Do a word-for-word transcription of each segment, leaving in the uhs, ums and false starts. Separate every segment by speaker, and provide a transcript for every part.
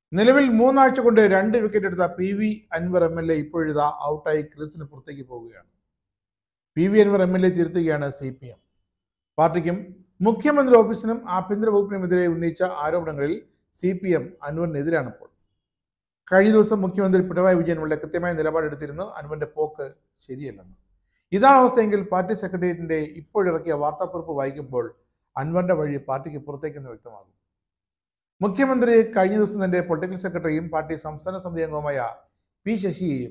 Speaker 1: നിലവിൽ മൂന്നാഴ്ച കൊണ്ട് രണ്ട് വിക്കറ്റ് എടുത്ത P V Anvar M L A ഇപ്പോഴിതാ ഔട്ടായി ക്രീസിന് പുറത്തേക്ക് പോവുകയാണ്. P V Anvar M L A തിരുത്തുകയാണ് സി പി എം. പാർട്ടിക്കും മുഖ്യമന്ത്രി ഓഫീസിനും ആഭ്യന്തര വകുപ്പിനുമെതിരെ ഉന്നയിച്ച ആരോപണങ്ങളിൽ സി പി എം അൻവറിനെതിരാണിപ്പോൾ. കഴിഞ്ഞ ദിവസം മുഖ്യമന്ത്രി പിണറായി വിജയൻ വളരെ കൃത്യമായ നിലപാടെടുത്തിരുന്നു അൻവറിന്റെ പോക്ക് ശരിയല്ലെന്ന്. ഇതാണ് അവസ്ഥയെങ്കിൽ പാർട്ടി സെക്രട്ടേറിയറ്റിന്റെ ഇപ്പോഴിറക്കിയ വാർത്താക്കുറിപ്പ് വായിക്കുമ്പോൾ അൻവറിന്റെ വഴി പാർട്ടിക്ക് പുറത്തേക്കെന്ന് വ്യക്തമാകും. മുഖ്യമന്ത്രി കഴിഞ്ഞ ദിവസം തന്റെ പൊളിറ്റിക്കൽ സെക്രട്ടറിയും പാർട്ടി സംസ്ഥാന സമിതി അംഗവുമായ പി ശശിയെയും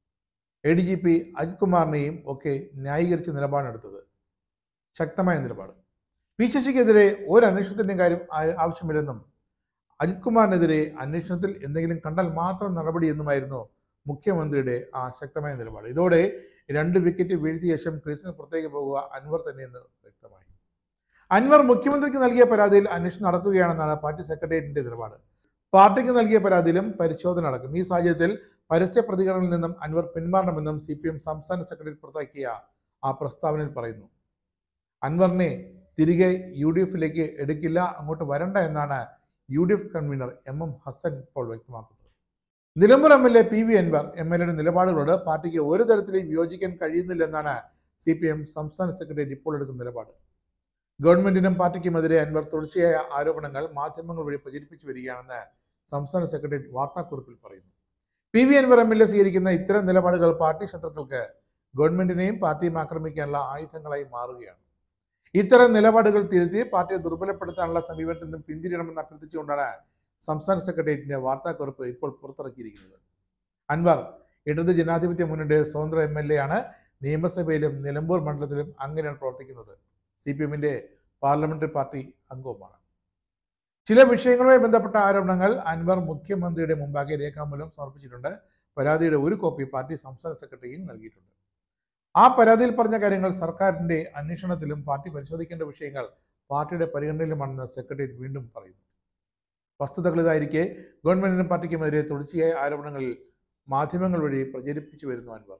Speaker 1: A D G P Ajith കുമാറിനെയും ഒക്കെ ന്യായീകരിച്ച നിലപാടെടുത്തത് ശക്തമായ നിലപാട്. പി ശശിക്കെതിരെ ഒരു അന്വേഷണത്തിൻ്റെയും കാര്യം ആവശ്യമില്ലെന്നും അജിത് കുമാറിനെതിരെ അന്വേഷണത്തിൽ എന്തെങ്കിലും കണ്ടാൽ മാത്രം നടപടി എന്നുമായിരുന്നു മുഖ്യമന്ത്രിയുടെ ആ ശക്തമായ നിലപാട്. ഇതോടെ രണ്ട് വിക്കറ്റ് വീഴ്ത്തിയ ശേഷം ക്രീസിന് പുറത്തേക്ക് പോകുക അൻവർ തന്നെയെന്ന് വ്യക്തമായി. അൻവർ മുഖ്യമന്ത്രിക്ക് നൽകിയ പരാതിയിൽ അന്വേഷണം നടക്കുകയാണെന്നാണ് പാർട്ടി സെക്രട്ടേറിയറ്റിന്റെ നിലപാട്. പാർട്ടിക്ക് നൽകിയ പരാതിയിലും പരിശോധന നടക്കും. ഈ സാഹചര്യത്തിൽ പരസ്യ പ്രതികരണങ്ങളിൽ നിന്നും അൻവർ പിന്മാറണമെന്നും സി പി എം സംസ്ഥാന സെക്രട്ടറി പുറത്താക്കിയ ആ പ്രസ്താവനയിൽ പറയുന്നു. അൻവറിനെ തിരികെ യു ഡി എഫിലേക്ക് എടുക്കില്ല, അങ്ങോട്ട് വരണ്ട എന്നാണ് U D F convener M M Hassan ഇപ്പോൾ വ്യക്തമാക്കുന്നത്. Nilambur M L A P V Anvar M L എയുടെ നിലപാടുകളോട് പാർട്ടിക്ക് ഒരു തരത്തിലും വിയോജിക്കാൻ കഴിയുന്നില്ലെന്നാണ് സി പി എം സംസ്ഥാന സെക്രട്ടറി ഇപ്പോൾ എടുക്കുന്ന നിലപാട്. ഗവൺമെന്റിനും പാർട്ടിക്കുമെതിരെ അൻവർ തുടർച്ചയായ ആരോപണങ്ങൾ മാധ്യമങ്ങൾ വഴി പ്രചരിപ്പിച്ചു വരികയാണെന്ന് സംസ്ഥാന സെക്രട്ടറി വാർത്താക്കുറിപ്പിൽ പറയുന്നു. P V Anvar M L A സ്വീകരിക്കുന്ന ഇത്തരം നിലപാടുകൾ പാർട്ടി ശത്രുക്കൾക്ക് ഗവൺമെന്റിനെയും പാർട്ടിയും ആക്രമിക്കാനുള്ള ആയുധങ്ങളായി മാറുകയാണ്. ഇത്തരം നിലപാടുകൾ തിരുത്തി പാർട്ടിയെ ദുർബലപ്പെടുത്താനുള്ള സമീപനത്തിൽ നിന്നും പിന്തിരിയണമെന്ന് അഭ്യർത്ഥിച്ചുകൊണ്ടാണ് സംസ്ഥാന സെക്രട്ടേറിയറ്റിന്റെ വാർത്താക്കുറിപ്പ് ഇപ്പോൾ പുറത്തിറക്കിയിരിക്കുന്നത്. അൻവർ ഇടത് ജനാധിപത്യ മുന്നണിയുടെ സ്വതന്ത്ര എം എൽ എ ആണ്. നിയമസഭയിലും നിലമ്പൂർ മണ്ഡലത്തിലും അങ്ങനെയാണ് പ്രവർത്തിക്കുന്നത്. സി പി എമ്മിന്റെ പാർലമെന്ററി പാർട്ടി അംഗവുമാണ്. ചില വിഷയങ്ങളുമായി ബന്ധപ്പെട്ട ആരോപണങ്ങൾ അൻവർ മുഖ്യമന്ത്രിയുടെ മുമ്പാകെ രേഖാമൂലം സമർപ്പിച്ചിട്ടുണ്ട്. പരാതിയുടെ ഒരു കോപ്പി പാർട്ടി സംസ്ഥാന സെക്രട്ടറിയും നൽകിയിട്ടുണ്ട്. ആ പരാതിയിൽ പറഞ്ഞ കാര്യങ്ങൾ സർക്കാരിന്റെ അന്വേഷണത്തിലും പാർട്ടി പരിശോധിക്കേണ്ട വിഷയങ്ങൾ പാർട്ടിയുടെ പരിഗണനയിലുമാണെന്ന് സെക്രട്ടേറിയറ്റ് വീണ്ടും പറയുന്നു. വസ്തുതകൾ ഇതായിരിക്കെ ഗവൺമെന്റിനും പാർട്ടിക്കുമെതിരെ തുടർച്ചയായ ആരോപണങ്ങളിൽ മാധ്യമങ്ങൾ വഴി പ്രചരിപ്പിച്ചു വരുന്നു അൻവർ.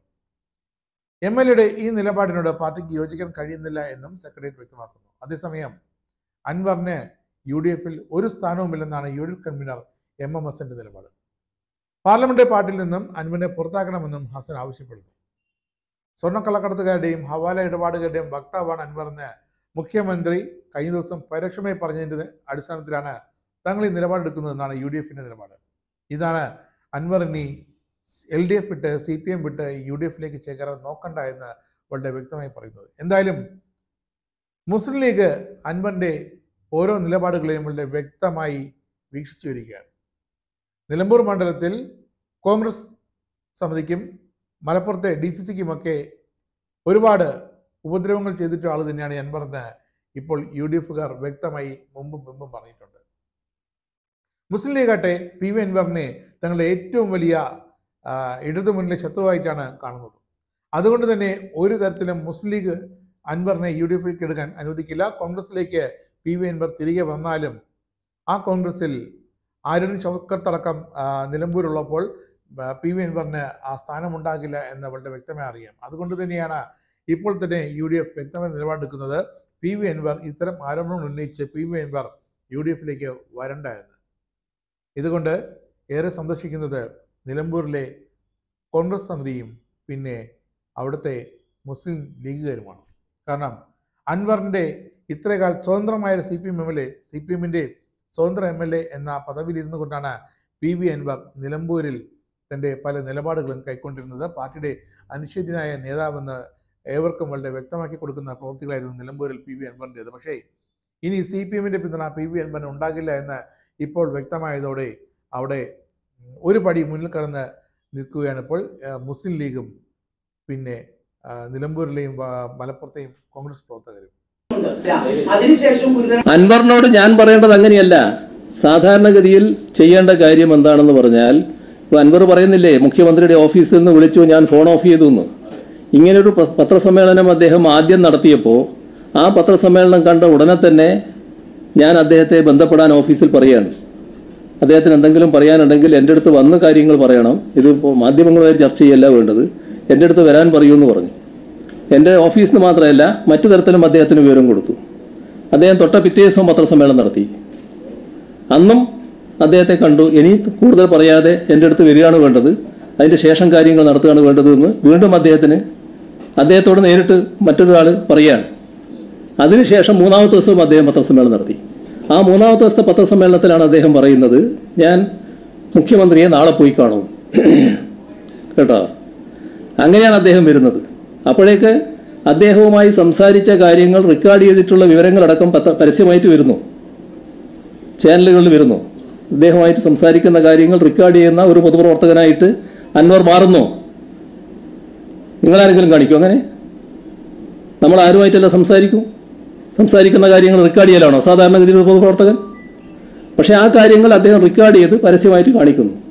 Speaker 1: എം എൽ എയുടെ ഈ നിലപാടിനോട് പാർട്ടിക്ക് യോജിക്കാൻ കഴിയുന്നില്ല എന്നും സെക്രട്ടേറിയറ്റ് വ്യക്തമാക്കുന്നു. അതേസമയം അൻവറിന് യു ഡി എഫിൽ ഒരു സ്ഥാനവുമില്ലെന്നാണ് U D F convener M M ഹസന്റെ നിലപാട്. പാർലമെന്ററി പാർട്ടിയിൽ നിന്നും അൻവറിനെ പുറത്താക്കണമെന്നും ഹസൻ ആവശ്യപ്പെടുന്നു. സ്വർണ്ണക്കള്ളക്കടത്തുകാരുടെയും ഹവാല ഇടപാടുകാരുടെയും വക്താവാണ് അൻവറെന്ന് മുഖ്യമന്ത്രി കഴിഞ്ഞ ദിവസം പരോക്ഷമായി പറഞ്ഞതിന്റെ അടിസ്ഥാനത്തിലാണ് തങ്ങൾ ഈ നിലപാടെടുക്കുന്നതെന്നാണ് യു ഡി എഫിന്റെ നിലപാട്. ഇതാണ് അൻവർ ഇനി എൽ ഡി എഫ് വിട്ട് സി പി എം വിട്ട് യു ഡി എഫിലേക്ക് ചേക്കേറാൻ നോക്കണ്ട എന്ന് വളരെ വ്യക്തമായി പറയുന്നത്. എന്തായാലും മുസ്ലിം ലീഗ് അൻവറിന്റെ ഓരോ നിലപാടുകളെയും വളരെ വ്യക്തമായി വീക്ഷിച്ചു വരികയാണ്. നിലമ്പൂർ മണ്ഡലത്തിൽ കോൺഗ്രസ് സമിതിക്കും മലപ്പുറത്തെ ഡി സി സിക്കുമൊക്കെ ഒരുപാട് ഉപദ്രവങ്ങൾ ചെയ്തിട്ടുള്ള ആൾ തന്നെയാണ് അൻവറെന്ന് ഇപ്പോൾ യു ഡി എഫുകാർ വ്യക്തമായി മുമ്പും മുമ്പും പറഞ്ഞിട്ടുണ്ട്. മുസ്ലിം ലീഗാട്ടെ പി വി അൻവറിനെ തങ്ങളുടെ ഏറ്റവും വലിയ ഇടതു മുന്നിലെ ശത്രുവായിട്ടാണ് കാണുന്നത്. അതുകൊണ്ട് തന്നെ ഒരു തരത്തിലും മുസ്ലിം ലീഗ് അൻവറിനെ യു ഡി എഫിലേക്ക് എടുക്കാൻ അനുവദിക്കില്ല. കോൺഗ്രസിലേക്ക് പി വി അൻവർ തിരികെ വന്നാലും ആ കോൺഗ്രസിൽ ആര്യൻ ഷൗക്കത്തടക്കം നിലമ്പൂരുള്ളപ്പോൾ പി വി അൻവറിന് ആ സ്ഥാനമുണ്ടാകില്ല എന്ന് വളരെ വ്യക്തമായി അറിയാം. അതുകൊണ്ട് തന്നെയാണ് ഇപ്പോൾ തന്നെ യു ഡി എഫ് വ്യക്തമായ നിലപാടെടുക്കുന്നത്. പി വി അൻവർ ഇത്തരം ആരോപണങ്ങൾ ഉന്നയിച്ച് P V Anvar U D എഫിലേക്ക് വരണ്ട എന്ന്. ഇതുകൊണ്ട് ഏറെ സന്തോഷിക്കുന്നത് നിലമ്പൂരിലെ കോൺഗ്രസ് സമിതിയും പിന്നെ അവിടുത്തെ മുസ്ലിം ലീഗുകാരുമാണ്. കാരണം അൻവറിൻ്റെ ഇത്രകാൽ സ്വതന്ത്രമായ C P M M L A C P എമ്മിൻ്റെ സ്വതന്ത്ര എം എൽ എ എന്ന പദവിയിലിരുന്നു കൊണ്ടാണ് പി വി അൻവർ നിലമ്പൂരിൽ തൻ്റെ പല നിലപാടുകളും കൈക്കൊണ്ടിരുന്നത്. പാർട്ടിയുടെ അനിശ്ചിതനായ നേതാവെന്ന് ഏവർക്കും വളരെ വ്യക്തമാക്കി കൊടുക്കുന്ന പ്രവൃത്തികളായിരുന്നു നിലമ്പൂരിൽ പി വി അൻവറിൻ്റേത്. പക്ഷേ ഇനി സി പി എമ്മിൻ്റെ പിന്തുണ പി വി അൻവറിന് ഉണ്ടാകില്ല എന്ന് ഇപ്പോൾ വ്യക്തമായതോടെ അവിടെ ഒരു പടി മുന്നിൽ കടന്ന് നിൽക്കുകയാണ് ഇപ്പോൾ മുസ്ലിം ലീഗും പിന്നെ നിലമ്പൂരിലെയും മലപ്പുറത്തെയും കോൺഗ്രസ് പ്രവർത്തകരും.
Speaker 2: അൻവറിനോട് ഞാൻ പറയേണ്ടത് അങ്ങനെയല്ല. സാധാരണഗതിയിൽ ചെയ്യേണ്ട കാര്യം എന്താണെന്ന് പറഞ്ഞാൽ, ഇപ്പോൾ അൻവർ പറയുന്നില്ലേ മുഖ്യമന്ത്രിയുടെ ഓഫീസിൽ നിന്ന് വിളിച്ചു, ഞാൻ ഫോൺ ഓഫ് ചെയ്തു എന്ന്. ഇങ്ങനൊരു പത്രസമ്മേളനം അദ്ദേഹം ആദ്യം നടത്തിയപ്പോൾ ആ പത്രസമ്മേളനം കണ്ട ഉടനെ തന്നെ ഞാൻ അദ്ദേഹത്തെ ബന്ധപ്പെടാൻ ഓഫീസിൽ പറയുകയാണ്. അദ്ദേഹത്തിന് എന്തെങ്കിലും പറയാനുണ്ടെങ്കിൽ എൻ്റെ അടുത്ത് വന്ന് കാര്യങ്ങൾ പറയണം, ഇതിപ്പോൾ മാധ്യമങ്ങളുമായി ചർച്ച ചെയ്യല്ല വേണ്ടത്, എൻ്റെ അടുത്ത് വരാൻ പറയൂന്ന് പറഞ്ഞു. എൻ്റെ ഓഫീസിൽ നിന്ന് മാത്രമല്ല മറ്റു തരത്തിലും അദ്ദേഹത്തിന് വിവരം കൊടുത്തു. അദ്ദേഹം തൊട്ട പിറ്റേ ദിവസം പത്രസമ്മേളനം നടത്തി. അന്നും അദ്ദേഹത്തെ കണ്ടു, ഇനി കൂടുതൽ പറയാതെ എൻ്റെ അടുത്ത് വരികയാണ് വേണ്ടത്, അതിൻ്റെ ശേഷം കാര്യങ്ങൾ നടത്തുകയാണ് വേണ്ടതെന്ന് വീണ്ടും അദ്ദേഹത്തിന് അദ്ദേഹത്തോട് നേരിട്ട് മറ്റൊരാൾ പറയുകയാണ്. അതിനുശേഷം മൂന്നാമത്തെ ദിവസവും അദ്ദേഹം പത്രസമ്മേളനം നടത്തി. ആ മൂന്നാമത്തെ ദിവസത്തെ പത്രസമ്മേളനത്തിലാണ് അദ്ദേഹം പറയുന്നത്, ഞാൻ മുഖ്യമന്ത്രിയെ നാളെ പോയി കാണും കേട്ടോ. അങ്ങനെയാണ് അദ്ദേഹം വരുന്നത്. അപ്പോഴേക്ക് അദ്ദേഹവുമായി സംസാരിച്ച കാര്യങ്ങൾ റെക്കോർഡ് ചെയ്തിട്ടുള്ള വിവരങ്ങളടക്കം പത്ര പരസ്യമായിട്ട് വരുന്നു, ചാനലുകളിൽ വരുന്നു. അദ്ദേഹവുമായിട്ട് സംസാരിക്കുന്ന കാര്യങ്ങൾ റെക്കോർഡ് ചെയ്യുന്ന ഒരു പൊതുപ്രവർത്തകനായിട്ട് അൻവർ മാറുന്നു. നിങ്ങളാരെങ്കിലും കാണിക്കും അങ്ങനെ? നമ്മൾ ആരുമായിട്ടല്ല സംസാരിക്കും. സംസാരിക്കുന്ന കാര്യങ്ങൾ റെക്കോർഡ് ചെയ്യലാണോ സാധാരണഗതിയിൽ ഒരു പൊതുപ്രവർത്തകൻ? പക്ഷേ ആ കാര്യങ്ങൾ അദ്ദേഹം റെക്കോർഡ് ചെയ്ത് പരസ്യമായിട്ട് കാണിക്കുന്നു.